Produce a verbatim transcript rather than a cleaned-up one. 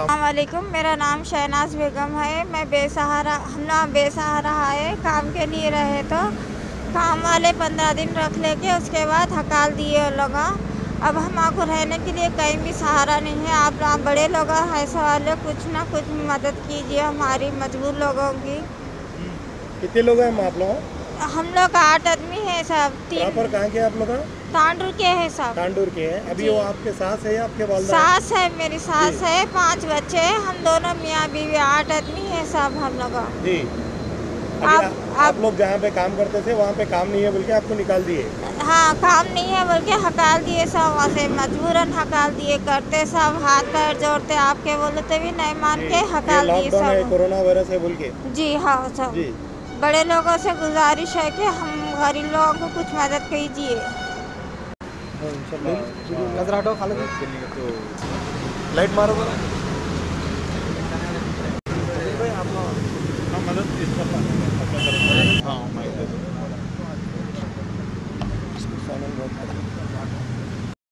अस्सलामुअलैकुम, मेरा नाम शहनाज बेगम है। मैं बेसहारा हम लोग बेसहारा आए काम के लिए रहे तो काम वाले पंद्रह दिन रख लेके उसके बाद हकाल दिए लोग। अब हमको रहने के लिए कहीं भी सहारा नहीं है। आप आप बड़े लोग ऐसे वाले कुछ ना कुछ मदद कीजिए हमारी मजबूर लोगों की। कितने लोग हैं आप लोग? हम लोग आठ आदमी हैं सब। प्रॉपर कहाँ के आप लोग? तांडूर के हैं सब। तांडूर के हैं। अभी वो आपके सास है या आपके वालिदा? सास है, मेरी सास है, पांच बच्चे हैं, हम दोनों मियाँ बीवी, आठ आदमी हैं सब हम लोग। जी। अभी आप, आप, आप लोग जहाँ पे काम करते थे वहाँ पे काम नहीं है बोल के आपको निकाल दिए? हाँ, काम नहीं है बोल के हकाल दिए सब। वहाँ से मजबूरन हकाल दिए। करते सब हाथ पैर जोड़ते, आपके बोले तो भी नहीं मान के हकाल दिए सब। है, कोरोना वायरस है बोल के? जी हाँ सब। जी। बड़े लोगों से गुजारिश है कि हम गरीब लोगों को कुछ मदद कीजिए। लाइट मारो।